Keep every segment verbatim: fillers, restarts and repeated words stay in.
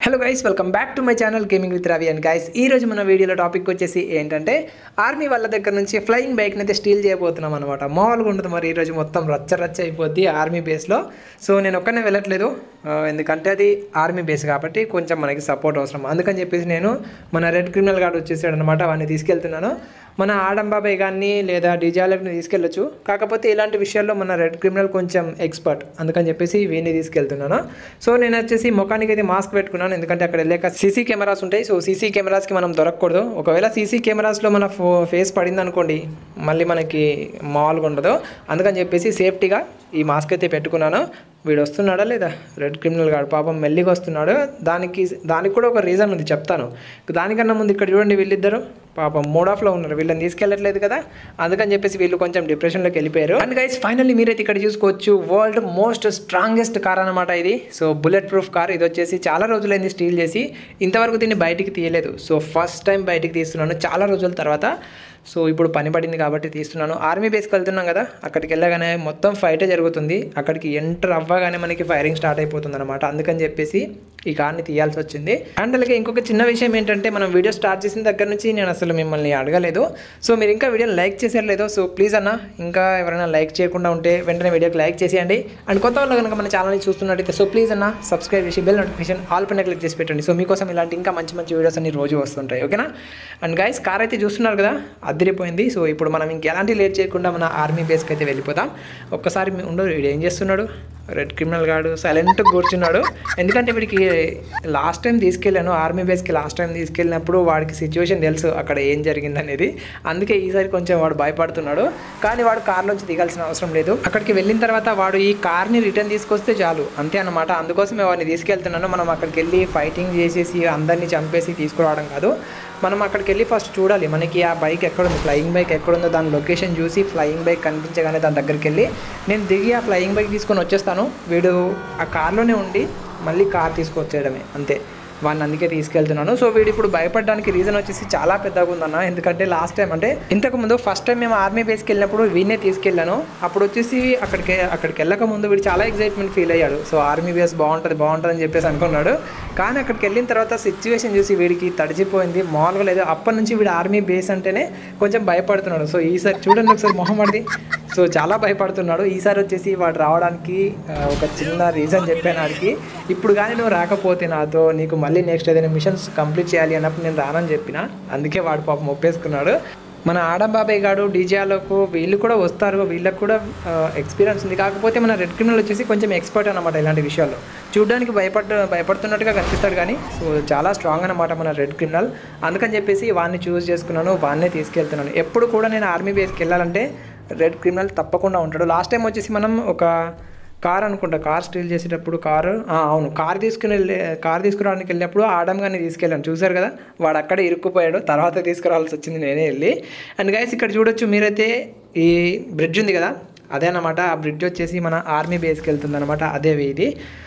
Hello guys, welcome back to my channel gaming with Ravi. And guys, ఈ రోజు మన వీడియోలో టాపిక్ వచ్చేసి ఏంటంటే ఆర్మీ వాళ్ళ దగ్గర నుంచి ఫ్లయింగ్ బైక్ని అయితే స్టీల్ చేయబోతున్నాం అనమాట. మామూలుగా ఉంటుంది మరి ఈరోజు మొత్తం రచ్చ రచ్చ అయిపోద్ది ఆర్మీ బేస్లో. సో నేను ఒక్కనే వెళ్ళట్లేదు, ఎందుకంటే అది ఆర్మీ బేస్ కాబట్టి కొంచెం మనకి సపోర్ట్ అవసరం. అందుకని చెప్పేసి నేను మన రెడ్ క్రిమినల్ గార్డ్ వచ్చేసాడు అనమాట, వాడిని తీసుకెళ్తున్నాను. మన ఆడం బాబాయ్ గారిని లేదా డిజాలర్ని తీసుకెళ్ళొచ్చు, కాకపోతే ఇలాంటి విషయాల్లో మన రెడ్ క్రిమినల్ కొంచెం ఎక్స్పర్ట్, అందుకని చెప్పేసి వీడిని తీసుకెళ్తున్నాను. సో నేను వచ్చేసి ముఖానికి అయితే మాస్క్ పెట్టుకున్నాను, ఎందుకంటే అక్కడ వెళ్ళాక సీసీ కెమెరాస్ ఉంటాయి. సో సీసీ కెమెరాస్కి మనం దొరకకూడదు. ఒకవేళ సీసీ కెమెరాస్లో మన ఫో ఫేస్ పడింది అనుకోండి, మళ్ళీ మనకి మామూలుగా ఉండదు. అందుకని చెప్పేసి సేఫ్టీగా ఈ మాస్క్ అయితే పెట్టుకున్నాను. వీడు వస్తున్నాడా లేదా రెడ్ క్రిమినల్ గాడు, పాపం మెల్లిగా వస్తున్నాడు. దానికి దానికి కూడా ఒక రీజన్ ఉంది, చెప్తాను. దానికన్నా ముందు ఇక్కడ చూడండి, వీళ్ళిద్దరు పాపం మూడ్ ఆఫ్లో ఉన్నారు, వీళ్ళని తీసుకెళ్ళట్లేదు కదా, అందుకని చెప్పేసి వీళ్ళు కొంచెం డిప్రెషన్లోకి వెళ్ళిపోయారు. అండ్ గైస్, ఫైనల్లీ మీరైతే ఇక్కడ చూసుకోవచ్చు, వరల్డ్ మోస్ట్ స్ట్రాంగెస్ట్ కార్ అనమాట ఇది. సో బుల్లెట్ ప్రూఫ్ కార్ ఇది వచ్చేసి చాలా రోజులైంది స్టీల్ చేసి, ఇంతవరకు దీన్ని బయటికి తీయలేదు. సో ఫస్ట్ టైం బయటికి తీస్తున్నాను చాలా రోజుల తర్వాత. సో ఇప్పుడు పని పడింది కాబట్టి తీస్తున్నాను. ఆర్మీ బేస్కి వెళ్తున్నాం కదా, అక్కడికి వెళ్ళగానే మొత్తం ఫైటే జరుగుతుంది. అక్కడికి ఎంటర్ అవ్వగానే మనకి ఫైరింగ్ స్టార్ట్ అయిపోతుంది అనమాట. అందుకని చెప్పేసి ఈ కార్ని తీయాల్సి వచ్చింది. అండ్ అలాగే ఇంకొక చిన్న విషయం ఏంటంటే, మనం వీడియో స్టార్ట్ చేసిన దగ్గర నుంచి నేను అసలు మిమ్మల్ని అడగలేదు. సో మీరు ఇంకా వీడియోని లైక్ చేసారు లేదో, సో ప్లీజ్ అన్న, ఇంకా ఎవరైనా లైక్ చేయకుండా ఉంటే వెంటనే వీడియోకి లైక్ చేసేయండి. అండ్ కొత్త వాళ్ళు కనుక మన ఛానల్ని చూస్తున్నట్టయితే సో ప్లీజ్ అన్న సబ్స్క్రైబ్ చేసి బెల్ నోటిఫికేషన్ ఆల్ పైన క్లిక్ చేసి పెట్టండి. సో మీకోసం ఇలాంటి ఇంకా మంచి మంచి వీడియోస్ అన్ని రోజు వస్తుంటాయి, ఓకేనా. అండ్ గైస్, కార్ అయితే చూస్తున్నారు కదా, అదిరిపోయింది. సో ఇప్పుడు మనం ఇంకెలాంటి లేట్ చేయకుండా మన ఆర్మీ బేస్కి అయితే వెళ్ళిపోతాం. ఒక్కసారి ఉండదు, వీడు ఏం చేస్తున్నాడు, రెడ్ క్రిమినల్ గాడు సైలెంట్గా కూర్చున్నాడు. ఎందుకంటే వీడికి లాస్ట్ టైం తీసుకెళ్ళాను ఆర్మీ బేస్కి, లాస్ట్ టైం తీసుకెళ్ళినప్పుడు వాడికి సిచ్యువేషన్ తెలుసు అక్కడ ఏం జరిగింది అనేది. అందుకే ఈసారి కొంచెం వాడు భయపడుతున్నాడు. కానీ వాడు కార్లోంచి దిగాల్సిన అవసరం లేదు. అక్కడికి వెళ్ళిన తర్వాత వాడు ఈ కార్ని రిటర్న్ తీసుకొస్తే చాలు, అంతే అన్నమాట. అందుకోసమే వాడిని తీసుకెళ్తున్నాను. మనం అక్కడికి వెళ్ళి ఫైటింగ్ చేసేసి అందరినీ చంపేసి తీసుకురావడం కాదు. మనం అక్కడికి వెళ్ళి ఫస్ట్ చూడాలి మనకి ఆ బైక్ ఎక్కడుంది, ఫ్లయింగ్ బైక్ ఎక్కడుందో దాని లొకేషన్ చూసి ఫ్లయింగ్ బైక్ కనిపించగానే దాని దగ్గరికి వెళ్ళి నేను దిగి ఆ ఫ్లయింగ్ బైక్ తీసుకొని వచ్చేస్తాను. వీడు ఆ కార్లోనే ఉండి మళ్ళీ కార్ తీసుకొచ్చేయడమే, అంతే. వాడిని అందుకే తీసుకెళ్తున్నాను. సో వీడు ఇప్పుడు భయపడడానికి రీజన్ వచ్చేసి చాలా పెద్దగా ఉందన్న. ఎందుకంటే లాస్ట్ టైం అంటే ఇంతకుముందు ఫస్ట్ టైం మేము ఆర్మీ బేస్కి వెళ్ళినప్పుడు వీడినే తీసుకెళ్ళాను. అప్పుడు వచ్చేసి అక్కడికి అక్కడికి వెళ్ళక ముందు వీడు చాలా ఎగ్జైట్మెంట్ ఫీల్ అయ్యాడు. సో ఆర్మీ బేస్ బాగుంటుంది బాగుంటుంది అని చెప్పేసి అనుకున్నాడు. కానీ అక్కడికి వెళ్ళిన తర్వాత సిచ్యువేషన్ చూసి వీడికి తడిచిపోయింది, మామూలుగా లేదు. అప్పటి నుంచి వీడు ఆర్మీ బేస్ అంటేనే కొంచెం భయపడుతున్నాడు. సో ఈసారి చూడండి ఒకసారి మొహమ్మడిది, సో చాలా భయపడుతున్నాడు. ఈసారి వచ్చేసి వాడు రావడానికి ఒక చిన్న రీజన్ చెప్పాను వాడికి, ఇప్పుడు కానీ నువ్వు రాకపోతే నాతో నీకు మళ్ళీ నెక్స్ట్ ఏదైనా మిషన్స్ కంప్లీట్ చేయాలి అన్నప్పుడు నేను రానని చెప్పిన. అందుకే వాడు పాపం ఒప్పేసుకున్నాడు. మన ఆడం బాబాయ్ గాడు డీజేలకు వీళ్ళు కూడా వస్తారు, వీళ్ళకి కూడా ఎక్స్పీరియన్స్ ఉంది. కాకపోతే మన రెడ్ క్రిమినల్ వచ్చేసి కొంచెం ఎక్స్పర్ట్ అనమాట ఇలాంటి విషయాల్లో. చూడడానికి భయపడ భయపడుతున్నట్టుగా కనిపిస్తాడు కానీ సో చాలా స్ట్రాంగ్ అనమాట మన రెడ్ క్రిమినల్. అందుకని చెప్పేసి వాడిని చూస్ చేసుకున్నాను, వాడినే తీసుకెళ్తున్నాను. ఎప్పుడు కూడా నేను ఆర్మీ బేస్కి వెళ్ళాలంటే రెడ్ క్రిమినల్ తప్పకుండా ఉంటాడు. లాస్ట్ టైం వచ్చేసి మనం ఒక కార్ అనుకుంటా, కార్ స్టీల్ చేసేటప్పుడు కారు అవును కార్ తీసుకుని వెళ్ళే కార్ తీసుకురావడానికి వెళ్ళినప్పుడు ఆడం గారిని తీసుకెళ్ళాను, చూసారు కదా. వాడు అక్కడే ఇరుక్కుపోయాడు, తర్వాత తీసుకురావాల్సి వచ్చింది నేనే వెళ్ళి. అండ్ గైస్, ఇక్కడ చూడొచ్చు మీరైతే ఈ బ్రిడ్జ్ ఉంది కదా, అదే అనమాట. ఆ బ్రిడ్జ్ వచ్చేసి మన ఆర్మీ బేస్కి వెళ్తుంది అనమాట. అదే ఇది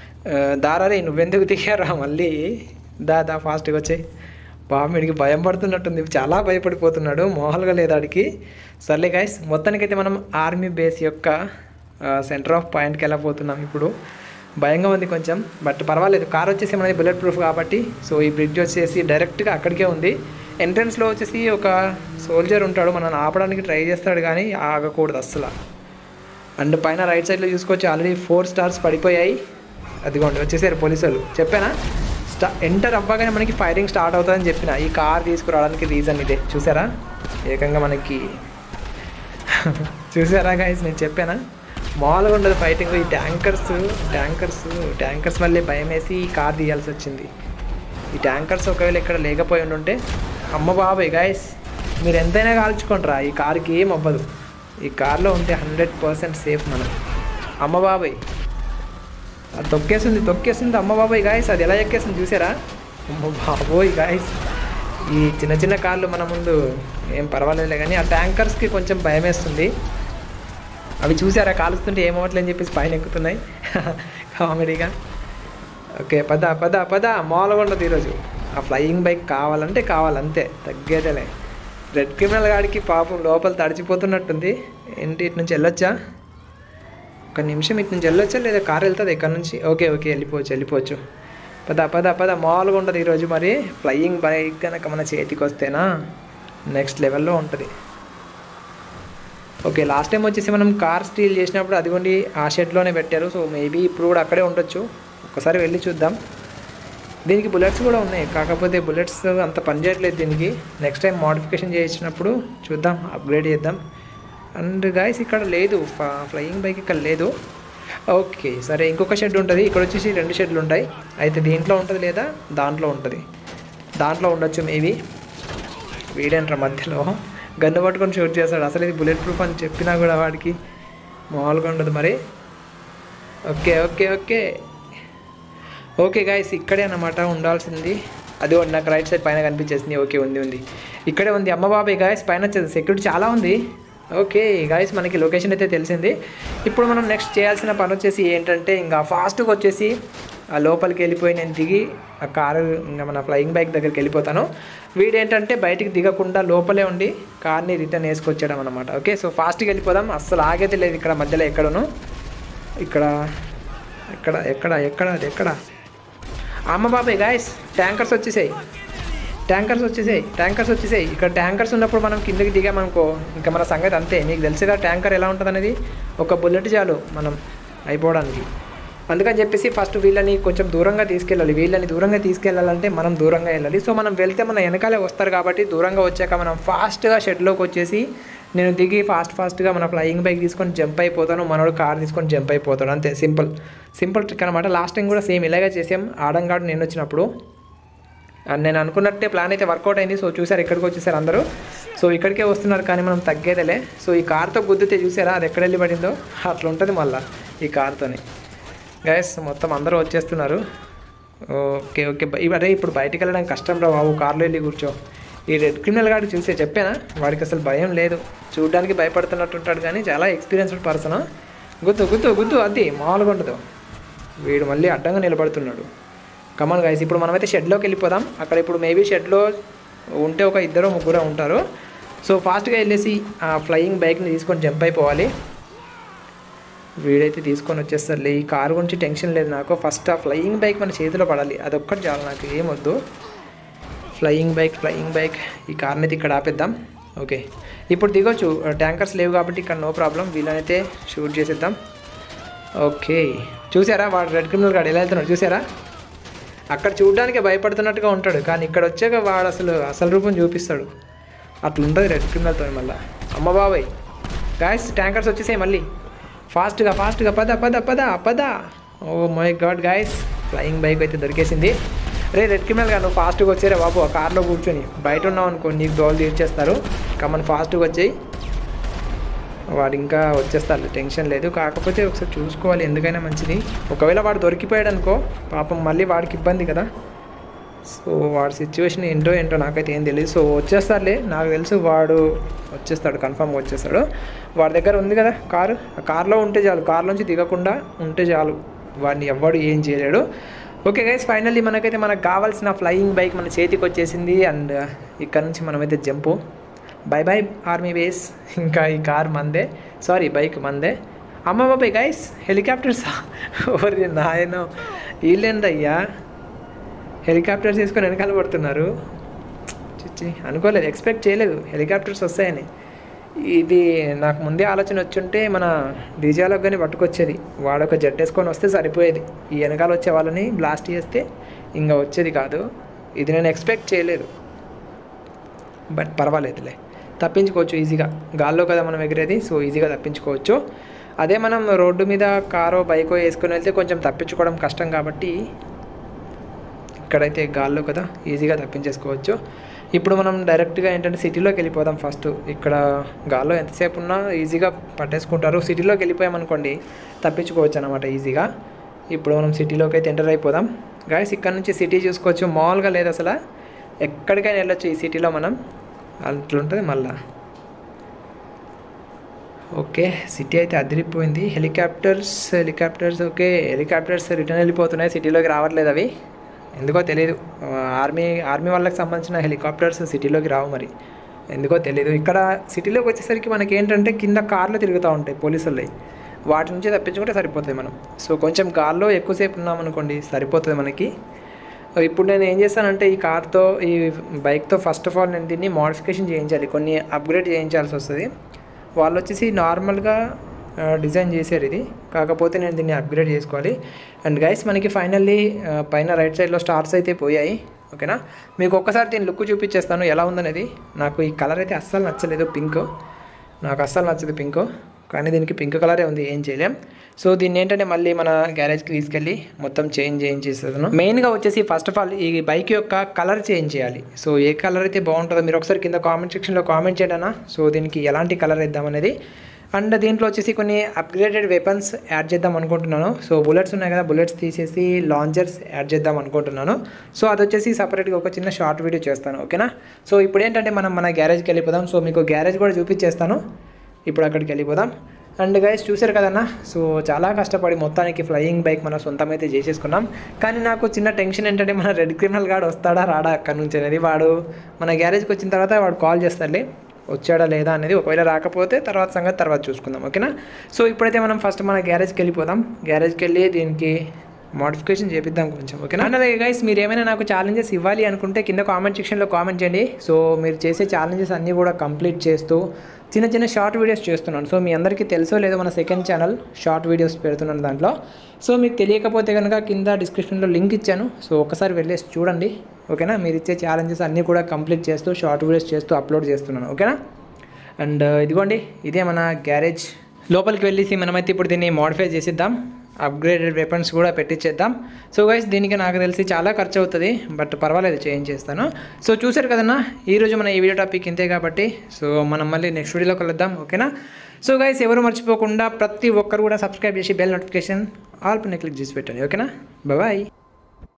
దారారే, నువ్వెందుకు దిగారా మళ్ళీ, దా దా ఫాస్ట్గా వచ్చాయి. బాబుడికి భయం పడుతున్నట్టుంది, చాలా భయపడిపోతున్నాడు, మామూలుగా లేదు ఆడికి. సర్లే గైస్, మొత్తానికైతే మనం ఆర్మీ బేస్ యొక్క సెంటర్ ఆఫ్ పాయింట్కి వెళ్ళబోతున్నాం. ఇప్పుడు భయంగా ఉంది కొంచెం, బట్ పర్వాలేదు. కార్ వచ్చేసి మనది బుల్లెట్ ప్రూఫ్ కాబట్టి సో ఈ బ్రిడ్జ్ వచ్చేసి డైరెక్ట్గా అక్కడికే ఉంది. ఎంట్రన్స్లో వచ్చేసి ఒక సోల్జర్ ఉంటాడు, మనల్ని ఆపడానికి ట్రై చేస్తాడు కానీ ఆగకూడదు అస్సలు. అండ్ పైన రైట్ సైడ్లో చూసుకోవచ్చు, ఆల్రెడీ ఫోర్ స్టార్స్ పడిపోయాయి. అదిగోండి వచ్చేసారు పోలీసులు. చెప్పానా స్టా ఎంటర్ అవ్వగానే మనకి ఫైరింగ్ స్టార్ట్ అవుతుందని చెప్పిన. ఈ కార్ తీసుకురావడానికి రీజన్ ఇదే, చూసారా. ఏకంగా మనకి చూసారా గైస్, నేను చెప్పానా మామూలుగా ఉండదు ఫైటింగ్. ఈ ట్యాంకర్స్ ట్యాంకర్స్ ట్యాంకర్స్ వల్లే భయం వేసి ఈ కార్ తీయాల్సి వచ్చింది. ఈ ట్యాంకర్స్ ఒకవేళ ఇక్కడ లేకపోయి ఉంటే అమ్మ బాబాయ్ గైస్, మీరు ఎంతైనా కాల్చుకుంటారా, ఈ కార్కి ఏం అవ్వదు. ఈ కార్లో ఉంటే హండ్రెడ్ పర్సెంట్ సేఫ్ మనం. అమ్మ బాబాయ్ అది తొక్కేస్తుంది తొక్కేస్తుంది అమ్మ బాబాయ్ గాయస్, అది ఎలా ఎక్కేస్తుంది చూసారా. అమ్మ బాబోయ్ గాయస్, ఈ చిన్న చిన్న కార్లు మన ముందు ఏం పర్వాలేదులే కానీ ఆ ట్యాంకర్స్కి కొంచెం భయం వేస్తుంది. అవి చూసారా కాలుస్తుంటే ఏమవట్లే అని చెప్పేసి పైన ఎక్కుతున్నాయి కామెడీగా. ఓకే పద పద పద, మామూలుగా ఉండదు ఈరోజు. ఆ ఫ్లయింగ్ బైక్ కావాలంటే కావాలంతే, తగ్గేదేలే. రెడ్ క్రిమినల్ గాడికి పాపం లోపల తడిచిపోతున్నట్టుంది. ఏంటి ఇటు నుంచి వెళ్ళొచ్చా, ఒక నిమిషం ఇటు నుంచి వెళ్ళొచ్చా లేదా కార్ వెళ్తుంది ఇక్కడ నుంచి. ఓకే ఓకే వెళ్ళిపోవచ్చు వెళ్ళిపోవచ్చు పద పద పద మామూలుగా ఉంటుంది ఈరోజు. మరి ఫ్లయింగ్ బైక్ కనుక మన చేతికి వస్తేనా నెక్స్ట్ లెవెల్లో ఉంటుంది. ఓకే, లాస్ట్ టైం వచ్చేసి మనం కార్ స్టీల్ చేసినప్పుడు అదిగోండి ఆ షెడ్లోనే పెట్టారు. సో మేబీ ఇప్పుడు కూడా అక్కడే ఉండొచ్చు. ఒకసారి వెళ్ళి చూద్దాం. దీనికి బుల్లెట్స్ కూడా ఉన్నాయి, కాకపోతే బుల్లెట్స్ అంత పనిచేయట్లేదు దీనికి. నెక్స్ట్ టైం మోడిఫికేషన్ చేసినప్పుడు చూద్దాం, అప్గ్రేడ్ చేద్దాం. అండ్ గాయస్ ఇక్కడ లేదు, ఫ్లయింగ్ బైక్ ఇక్కడ లేదు. ఓకే సరే, ఇంకొక షెడ్ ఉంటుంది. ఇక్కడ వచ్చేసి రెండు షెడ్లు ఉంటాయి. అయితే దీంట్లో ఉంటుంది లేదా దాంట్లో ఉంటుంది. దాంట్లో ఉండొచ్చు మేబీ. వీడేంట్రా మధ్యలో గన్ను పట్టుకొని షూట్ చేస్తాడు. అసలు ఇది బుల్లెట్ ప్రూఫ్ అని చెప్పినా కూడా వాడికి మామూలుగా ఉండదు మరి. Okay okay okay okay guys, ఇక్కడే అన్నమాట ఉండాల్సింది. అది నాకు రైట్ సైడ్ పైన కనిపించేసింది. ఓకే ఉంది ఉంది ఇక్కడే ఉంది. అమ్మ బాబాయ్ గాయస్, పైన వచ్చేది సెక్యూరిటీ చాలా ఉంది. ఓకే గాయస్, మనకి లొకేషన్ అయితే తెలిసింది. ఇప్పుడు మనం నెక్స్ట్ చేయాల్సిన పని వచ్చేసి ఏంటంటే ఇంకా ఫాస్ట్గా వచ్చేసి ఆ లోపలికి వెళ్ళిపోయి నేను దిగి ఆ కారు ఇంకా మన ఫ్లయింగ్ బైక్ దగ్గరికి వెళ్ళిపోతాను. వీడేంటంటే బయటికి దిగకుండా లోపలే ఉండి కార్ని రిటర్న్ వేసుకొచ్చాడం అనమాట. ఓకే, సో ఫాస్ట్గా వెళ్ళిపోదాం. అస్సలు ఆగేది లేదు ఇక్కడ మధ్యలో ఎక్కడను. ఇక్కడ ఎక్కడ ఎక్కడ ఎక్కడ అది ఎక్కడ అమ్మ బాబాయ్ గాయస్, ట్యాంకర్స్ వచ్చేసాయి ట్యాంకర్స్ వచ్చేసాయి ట్యాంకర్స్ వచ్చేసాయి ఇక్కడ ట్యాంకర్స్ ఉన్నప్పుడు మనం కిందకి దిగామనుకో ఇంకా మన సంగతి అంతే. మీకు తెలుసుగా ట్యాంకర్ ఎలా ఉంటుంది అనేది. ఒక బుల్లెట్ చాలు మనం అయిపోవడానికి. అందుకని చెప్పేసి ఫస్ట్ వీళ్ళని కొంచెం దూరంగా తీసుకెళ్ళాలి. వీళ్ళని దూరంగా తీసుకెళ్ళాలంటే మనం దూరంగా వెళ్ళాలి. సో మనం వెళ్తే మన వెనకాలే వస్తారు కాబట్టి దూరంగా వచ్చాక మనం ఫాస్ట్గా షెడ్లోకి వచ్చేసి నేను దిగి ఫాస్ట్ ఫాస్ట్గా మన ఫ్లయింగ్ బైక్ తీసుకొని జంప్ అయిపోతాను. మనోడు కార్ తీసుకొని జంప్ అయిపోతాడు. అంతే, సింపుల్ సింపుల్ ట్రిక్ అనమాట. లాస్ట్ టైం కూడా సేమ్ ఇలాగే చేసాం ఆడంగాడు నేను వచ్చినప్పుడు. నేను అనుకున్నట్టే ప్లాన్ అయితే వర్కౌట్ అయింది. సో చూసారు ఇక్కడికి వచ్చేసారు అందరూ. సో ఇక్కడికే వస్తున్నారు కానీ మనం తగ్గేదేలే. సో ఈ కార్తో గుద్దితే చూసారా అది ఎక్కడ వెళ్ళి పడిందో, అట్లా ఉంటుంది మళ్ళీ ఈ కార్తోని. గైస్ మొత్తం అందరూ వచ్చేస్తున్నారు. ఓకే ఓకే అదే ఇప్పుడు బయటికి వెళ్ళడానికి కష్టం రా బాబు, కార్లో వెళ్ళి కూర్చో. ఈ రెడ్ క్రిమినల్ గాడికి చూసే చెప్పానా, వాడికి అసలు భయం లేదు. చూడడానికి భయపడుతున్నట్టు ఉంటాడు కానీ చాలా ఎక్స్పీరియన్స్డ్ పర్సన్. గుద్దు గుద్దు గుద్దు, అది మామూలుగా ఉండదు. వీడు మళ్ళీ అడ్డంగా నిలబడుతున్నాడు. కమాన్ గైస్, ఇప్పుడు మనమైతే షెడ్లోకి వెళ్ళిపోదాం. అక్కడ ఇప్పుడు మేబీ షెడ్లో ఉంటే ఒక ఇద్దరు ముగ్గురు ఉంటారు. సో ఫాస్ట్గా వెళ్ళేసి ఆ ఫ్లయింగ్ బైక్ని తీసుకొని జంప్ అయిపోవాలి. వీడైతే తీసుకొని వచ్చేస్తారులే. ఈ కారు గురించి టెన్షన్ లేదు నాకు. ఫస్ట్ ఆ ఫ్లయింగ్ బైక్ మన చేతిలో పడాలి, అదొక్కటి చాలు నాకు, ఏమొద్దు. ఫ్లయింగ్ బైక్ ఫ్లయింగ్ బైక్ ఈ కార్ని అయితే ఇక్కడ ఆపేద్దాం. ఓకే, ఇప్పుడు దిగొచ్చు. ట్యాంకర్స్ లేవు కాబట్టి ఇక్కడ నో ప్రాబ్లం. వీళ్ళనైతే షూట్ చేసేద్దాం. ఓకే, చూసారా వాడు రెడ్ క్రిమినల్ గాడు ఎలా వెళ్తున్నాడు చూసారా. అక్కడ చూడడానికి భయపడుతున్నట్టుగా ఉంటాడు కానీ ఇక్కడ వచ్చాక వాడు అసలు అసలు రూపం చూపిస్తాడు. అట్లుంటుంది రెడ్ క్రిమినల్తో మళ్ళీ. అమ్మ బాబాయ్ గాయస్, ట్యాంకర్స్ వచ్చేసాయి మళ్ళీ. ఫాస్ట్గా ఫాస్ట్గా పద పద పద పద. Oh my god guys, flying bike అయితే దొరికేసింది. రే రెడ్ క్రిమినల్ గా, నువ్వు ఫాస్ట్గా వచ్చారా బాబు. ఆ కార్లో కూర్చొని బయట ఉన్నావు అనుకో నీకు దోలు తీర్చేస్తారు. కమన్ ఫాస్ట్గా వచ్చాయి. వాడు ఇంకా వచ్చేస్తారు, టెన్షన్ లేదు. కాకపోతే ఒకసారి చూసుకోవాలి, ఎందుకైనా మంచిది. ఒకవేళ వాడు దొరికిపోయాడు అనుకో పాపం మళ్ళీ వాడికి ఇబ్బంది కదా. సో వాడి సిచ్యువేషన్ ఏంటో ఏంటో నాకైతే ఏం తెలియదు. సో వచ్చేస్తారులే, నాకు తెలుసు వాడు వచ్చేస్తాడు, కన్ఫామ్గా వచ్చేస్తాడు. వాడి దగ్గర ఉంది కదా కారు, ఆ కార్లో ఉంటే చాలు, కార్లోంచి దిగకుండా ఉంటే చాలు, వాడిని ఎవ్వడు ఏం చేయలేడు. ఓకే గైస్, ఫైనల్లీ మనకైతే మనకు కావాల్సిన ఫ్లయింగ్ బైక్ మన చేతికి వచ్చేసింది. అండ్ ఇక్కడ నుంచి మనమైతే jump. Bye bye army base. ఇంకా ఈ కార్ మందే, సారీ బైక్ మందే. అమ్మ బాబాయ్ గైస్, హెలికాప్టర్సా ఓరి నాయనో, వీళ్ళేందయ్యా హెలికాప్టర్స్ తీసుకొని వెనకాల పడుతున్నారు. చిచ్చి, అనుకోలేదు, ఎక్స్పెక్ట్ చేయలేదు హెలికాప్టర్స్ వస్తాయని. ఇది నాకు ముందే ఆలోచన వచ్చుంటే మన డీజేలోకి కానీ పట్టుకొచ్చేది. వాడొక జెట్ వేసుకొని వస్తే సరిపోయేది. ఈ వెనకాల వచ్చే వాళ్ళని బ్లాస్ట్ చేస్తే ఇంకా వచ్చేది కాదు. ఇది నేను ఎక్స్పెక్ట్ చేయలేదు, బట్ పర్వాలేదులే, తప్పించుకోవచ్చు ఈజీగా. గాల్లో కదా మనం ఎగిరేది, సో ఈజీగా తప్పించుకోవచ్చు. అదే మనం రోడ్డు మీద కారో బైకో వేసుకొని వెళ్తే కొంచెం తప్పించుకోవడం కష్టం కాబట్టి ఇక్కడైతే గాల్లో కదా ఈజీగా తప్పించేసుకోవచ్చు. ఇప్పుడు మనం డైరెక్ట్గా ఏంటంటే సిటీలోకి వెళ్ళిపోదాం ఫస్ట్. ఇక్కడ గాల్లో ఎంతసేపు ఉన్నా ఈజీగా పట్టేసుకుంటారు. సిటీలోకి వెళ్ళిపోయామనుకోండి తప్పించుకోవచ్చు అనమాట ఈజీగా. ఇప్పుడు మనం సిటీలోకి అయితే ఎంటర్ అయిపోదాం గాయస్. ఇక్కడ నుంచి సిటీ చూసుకోవచ్చు, మామూలుగా లేదు అసలు. ఎక్కడికైనా వెళ్ళొచ్చు ఈ సిటీలో మనం, అట్లుంటుంది మళ్ళా. ఓకే, సిటీ అయితే అదిరిపోయింది. Helicopters helicopters okay, helicopters return వెళ్ళిపోతున్నాయి, సిటీలోకి రావట్లేదు అవి ఎందుకో తెలియదు. ఆర్మీ ఆర్మీ వాళ్ళకి సంబంధించిన హెలికాప్టర్స్ సిటీలోకి రావు మరి, ఎందుకో తెలియదు. ఇక్కడ సిటీలోకి వచ్చేసరికి మనకి ఏంటంటే కింద కార్లు తిరుగుతూ ఉంటాయి పోలీసులు, వాటి నుంచి తప్పించుకుంటే సరిపోతుంది మనం. సో కొంచెం గాల్లో ఎక్కువసేపు ఉన్నామనుకోండి సరిపోతుంది మనకి. ఇప్పుడు నేను ఏం చేస్తానంటే ఈ కార్తో ఈ బైక్తో ఫస్ట్ ఆఫ్ ఆల్ నేను దీన్ని మోడిఫికేషన్ చేయించాలి, కొన్ని అప్గ్రేడ్ చేయించాల్సి వస్తుంది. వాళ్ళు వచ్చేసి నార్మల్గా డిజైన్ చేశారు ఇది, కాకపోతే నేను దీన్ని అప్గ్రేడ్ చేసుకోవాలి. అండ్ గైస్ మనకి ఫైనల్లీ పైన రైట్ సైడ్లో స్టార్స్ అయితే పోయాయి. ఓకేనా, మీకు ఒక్కసారి దీని లుక్ చూపించేస్తాను ఎలా ఉందనేది. నాకు ఈ కలర్ అయితే అస్సలు నచ్చలేదు, పింక్ నాకు అస్సలు నచ్చదు పింక్, కానీ దీనికి పింక్ కలరే ఉంది, ఏం చేయలేం. సో దీన్ని ఏంటంటే మళ్ళీ మన గ్యారేజ్కి తీసుకెళ్ళి మొత్తం చేంజ్ చేయించేస్తాను. మెయిన్గా వచ్చేసి ఫస్ట్ ఆఫ్ ఆల్ ఈ బైక్ యొక్క కలర్ చేంజ్ చేయాలి. సో ఏ కలర్ అయితే బాగుంటుందో మీరు ఒకసారి కింద కామెంట్ సెక్షన్లో కామెంట్ చేయడనా. సో దీనికి ఎలాంటి కలర్ ఇద్దామనేది. అండ్ దీంట్లో వచ్చేసి కొన్ని అప్గ్రేడెడ్ వెపన్స్ యాడ్ చేద్దాం అనుకుంటున్నాను. సో బుల్లెట్స్ ఉన్నాయి కదా, బుల్లెట్స్ తీసేసి లాంచర్స్ యాడ్ చేద్దాం అనుకుంటున్నాను. సో అది వచ్చేసి సపరేట్గా ఒక చిన్న షార్ట్ వీడియో చేస్తాను. ఓకేనా, సో ఇప్పుడు ఏంటంటే మనం మన గ్యారేజ్కి వెళ్ళిపోదాం. సో మీకు గ్యారేజ్ కూడా చూపించేస్తాను, ఇప్పుడు అక్కడికి వెళ్ళిపోదాం. అండ్ గైస్ చూసారు కదన్నా, సో చాలా కష్టపడి మొత్తానికి ఫ్లయింగ్ బైక్ మన సొంతం అయితే చేసేసుకున్నాం. కానీ నాకు చిన్న టెన్షన్ ఏంటంటే మన రెడ్ క్రిమినల్ గార్డ్ వస్తాడా రాడా అక్కడి నుంచి అనేది. వాడు మన గ్యారేజ్కి వచ్చిన తర్వాత వాడు కాల్ చేస్తాడులే, వచ్చాడా లేదా అనేది. ఒకవేళ రాకపోతే తర్వాత సంగతి తర్వాత చూసుకుందాం. ఓకేనా, సో ఇప్పుడైతే మనం ఫస్ట్ మన గ్యారేజ్కి వెళ్ళిపోదాం. గ్యారేజ్కి వెళ్ళి దీనికి మోడిఫికేషన్ చేపిద్దాం కొంచెం. ఓకేనా, అండ్ అలాగే గైస్ మీరు ఏమైనా నాకు ఛాలెంజెస్ ఇవ్వాలి అనుకుంటే కింద కామెంట్ సెక్షన్లో కామెంట్ చేయండి. సో మీరు చేసే ఛాలెంజెస్ అన్నీ కూడా కంప్లీట్ చేస్తూ చిన్న చిన్న షార్ట్ వీడియోస్ చేస్తున్నాను. సో మీ అందరికీ తెలుసో లేదో మన సెకండ్ ఛానల్ షార్ట్ వీడియోస్ పెడుతున్నాను దాంట్లో. సో మీకు తెలియకపోతే కనుక కింద డిస్క్రిప్షన్లో లింక్ ఇచ్చాను, సో ఒకసారి వెళ్ళేసి చూడండి. ఓకేనా, మీరు ఇచ్చే ఛాలెంజెస్ అన్నీ కూడా కంప్లీట్ చేస్తూ షార్ట్ వీడియోస్ చేస్తూ అప్లోడ్ చేస్తున్నాను. ఓకేనా, అండ్ ఇదిగోండి ఇదే మన గ్యారేజ్. లోపలికి వెళ్ళేసి మనమైతే ఇప్పుడు దీన్ని మోడిఫై చేసిద్దాం, అప్గ్రేడెడ్ వెపన్స్ కూడా పెట్టించేద్దాం. సో గైస్ దీనికి నాకు తెలిసి చాలా ఖర్చు అవుతుంది, బట్ పర్వాలేదు చేంజ్ చేస్తాను. సో చూసారు కదన్నా, ఈరోజు మన ఈ వీడియో టాపిక్ ఇంతే కాబట్టి సో మనం మళ్ళీ నెక్స్ట్ వీడియోలో కలుద్దాం. ఓకేనా, సో గైస్ ఎవరు మర్చిపోకుండా ప్రతి ఒక్కరు కూడా సబ్స్క్రైబ్ చేసి బెల్ నోటిఫికేషన్ ఆల్ పైన క్లిక్ చేసి పెట్టండి. ఓకేనా, బాయ్.